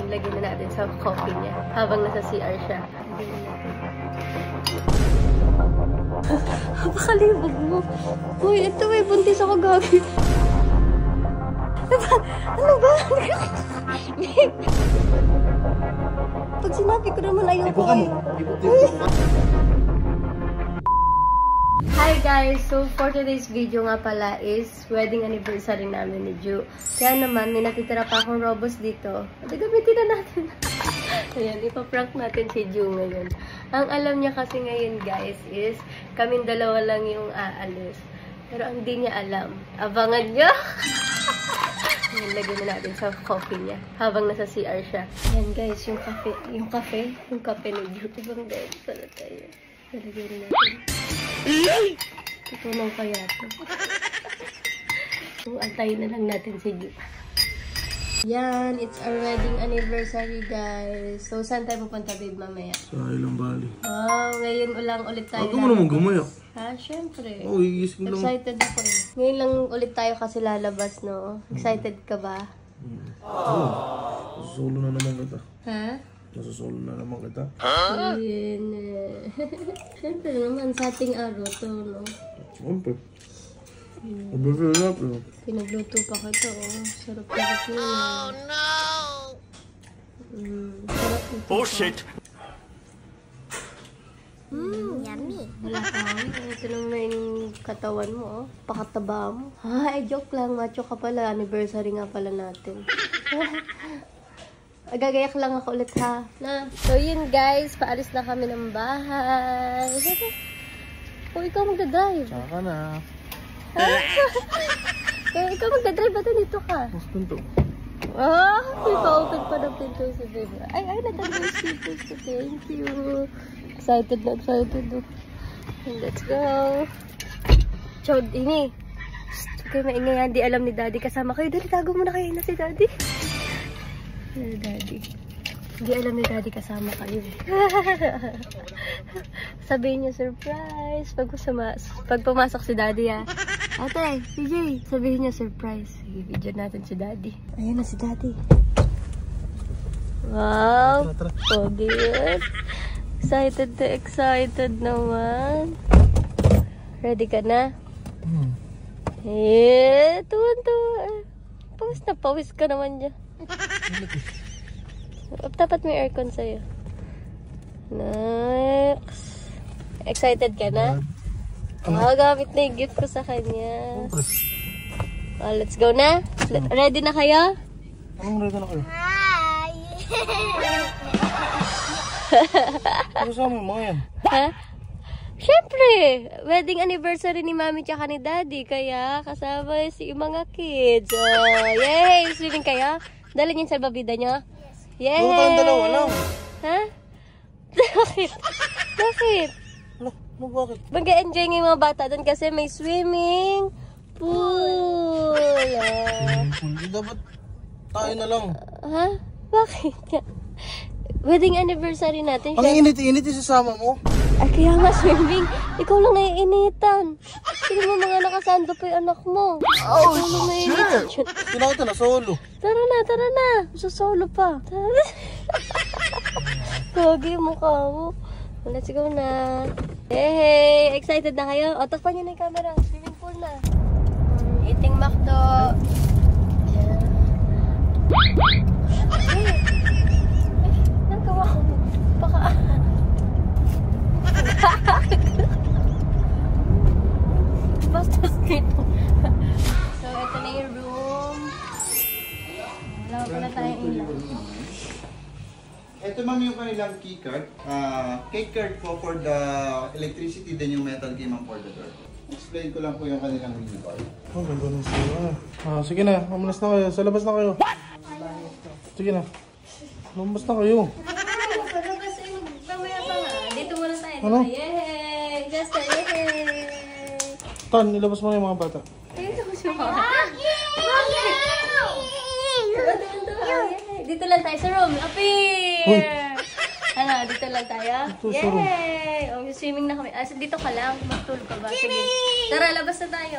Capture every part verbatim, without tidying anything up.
Ilagay na natin sa coffee niya habang nasa C R siya. Napakalibog mo. Uy, ito may buntis ako gagi. Ano ba? Pag sinabi ko naman ayoko kayo. Hi guys! So for today's video nga pala is wedding anniversary namin ni Ju. Kaya naman may natitira pa akong robos dito. At gamitin na natin. Ayan, ipaprank natin si Ju ngayon. Ang alam niya kasi ngayon guys is kaming dalawa lang yung aalis. Pero ang di niya alam, abangan niyo! Nilagay na natin sa coffee niya habang nasa C R siya. Ayan guys, yung cafe, yung cafe, yung cafe ni Ju. Ibang guys, sana tayo. Nalagay na natin. Tutulong kaya ito. So, antayin na lang natin si Ju. Yan, it's our wedding anniversary guys. So, saan tayo pupunta babe mamaya? Sa Highland Valley. Wow, ngayon ulang ulit tayo. Ako mo naman gumaya. Ha, syempre. Oo, oh, iisip lang. Excited ako eh. Ngayon lang ulit tayo kasi lalabas, no? Excited ka ba? Oo. Oh, nasusolo na naman kita. Ha? Nasusolo na naman kita. Ha? Yun eh. Syempre naman, sa ating araw to, no? Siyempre. Nabasarap eh. Pinagluto pa kita, oh. Sarap-sarap yun. Oh, no! Mm, sarap nito. Oh, shit! Mmm, yummy. Wala ka. Ito naman yung katawan mo, oh. Pakataba mo. Ha, eh, joke lang. Macho ka pala. Anniversary nga pala natin. Gagayak lang ako ulit, ha? Na. So, yun, guys. Paalis na kami ng bahay. O, ikaw magdadrive. Saka na. Kaya ikaw magdadrive. Ba't dito ka? Mas pinto. Ah, may pa-open pa ng pinto si baby. Ay, ay, natanggal si pinto. Thank you. Excited na, excited na. Let's go. Chod, ini. Okay, maingay yan. Di alam ni daddy kasama kayo. Dali, tago muna kayo na si daddy. Ay, daddy. Di alam ni daddy kasama kayo. Sabihin niya surprise. Pag, pag pumasok si daddy, ha. Ate, C J, sabihin niya surprise. Sige, video natin si daddy. Ayan na si daddy. Wow. Pogi yun. Excited to excited naman. Ready ka na? Hmm. Eh, tuwan-tuwa. Pawis na pawis ka naman dyan. Dapat may aircon sa'yo. Next. Excited ka na? Oh, gamit na yung gift ko sa kanya. Oh, let's go na. Ready na kayo? Anong ready na kayo? Hi! Ano sa amin mga yan? Ha? Siyempre! Wedding anniversary ni mami tsaka ni daddy. Kaya kasama si mga kids. Oh, yay! Swimming kayo? Dali niyo sa babida nyo? Yay! Oo, tayong dalawa lang. Ha? Bakit? Bakit? Ano? Ano bakit? Mag-enjoy ng mga bata doon kasi may swimming pool. Ah. Hindi dapat tayo na lang. Ha? Bakit? Wedding anniversary natin. Ang init-init yung sasama mo. Ay, kaya nga swimming. Ikaw lang naiinitan. Sino mo mga nakasando pa yung anak mo? Oh, shit! Tinakita na solo. Tara na, tara na. Sa solo pa. Tara. Kagi yung mukha mo. Let's go na. Hey, excited na kayo? O, takpan nyo na yung camera. Swimming pool na. Hmm, eating McDo. Yeah. Hey. Nagawa ko. Baka... Bastos dito. So, ito na yung room. Wala pala tayong ilaw. Ito ma'am yung kanilang key card. Uh, key card po for the electricity, then yung metal key ma'am for the door. Explain ko lang po yung kanilang menu card. Oh, ganda ng sila. Ah, sige na, umalas na kayo. Sa labas na kayo. Sige na. Lumabas na kayo. Palabas ay mamaya pa nga. Dito muna tayo. Ano? Yay! Just a yay! Tan, ilabas mo na yung mga bata. Dito mo siya mga. Dito lang tayo sa room. Appear! Ano, dito lang tayo? Yay! Oh, swimming na kami. Ah, dito ka lang. Magtulog ka ba? Sige. Tara, labas na tayo.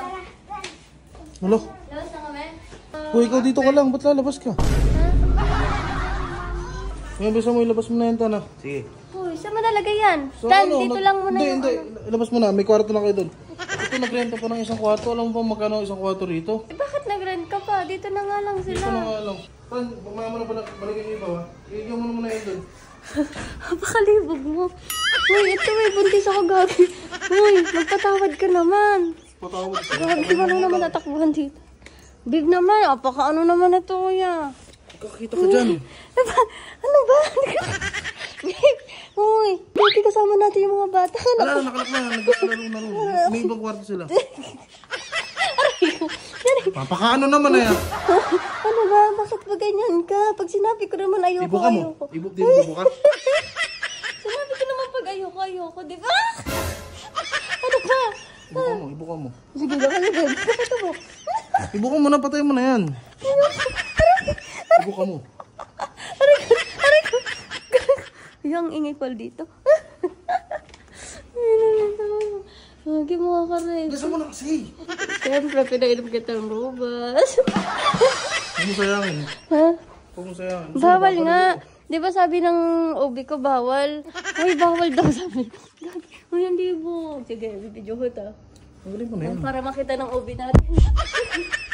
Malo? Labas na kami? Uy, ikaw dito ka lang. Ba't lalabas ka? Ha? Ngayon, bisa mo, ilabas mo na yan, Tan, ha? Sige. Uy, saan mo nalagay yan? So, Tan, ano, dito nag- lang muna hindi, yung hindi. ano. Ilabas mo na, may kwarto na kayo doon. Ito, nagrenta pa ng isang kwarto. Alam mo ba magkano ang isang kwarto rito? Eh, bakit nag-rent ka pa? Dito na nga lang Dito na sila. nga lang. Tan, mamaya mo na balik, balikin yung iba, ha? Iigyan mo na muna yan doon. Pakalibog mo. Uy, ito may buntis ako gabi. Uy, magpatawad ka naman. Patawad ka. Grabe, di ba na naman natakbuhan dito? Big naman, apaka ano naman na to, kuya. Kakakita ka dyan. Ano ba? Ano ba? Uy, pwede kasama natin yung mga bata. Wala, nakalak na. Naglalaro na rin. May ibang kwarto sila. Papakaano naman na yan. Ano ba? Bakit ba ganyan ka? Pag sinabi ko naman ayoko, Ibo ka mo. ayoko. Ibo, di ibo ka. Sinabi ko naman pag ayoko, ayoko, di ba? Ano ba? Ibo ka mo, ibo ka mo. Sige, baka sige. Ito mo. Ibo ka mo na, patay mo na yan. Ibo ka mo. Aray ko, aray ko. Yung ingay pal dito. Lagi mo ka rin. Gasa mo na kasi. Siyempre, pinainom kita ng robas. Huwag mo sayangin. Ha? Huwag mo sayangin. Bawal nga. Di ba sabi ng ubi ko, bawal? Ay, bawal daw sabi. Uy, hindi mo. Sige, video ko ito. Ang galing mo na yan. Para makita ng ubi natin.